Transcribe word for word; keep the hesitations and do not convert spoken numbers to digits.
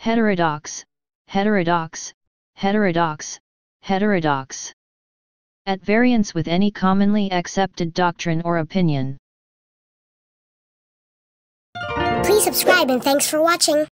heterodox, heterodox, heterodox, heterodox. At variance with any commonly accepted doctrine or opinion. Please subscribe and thanks for watching.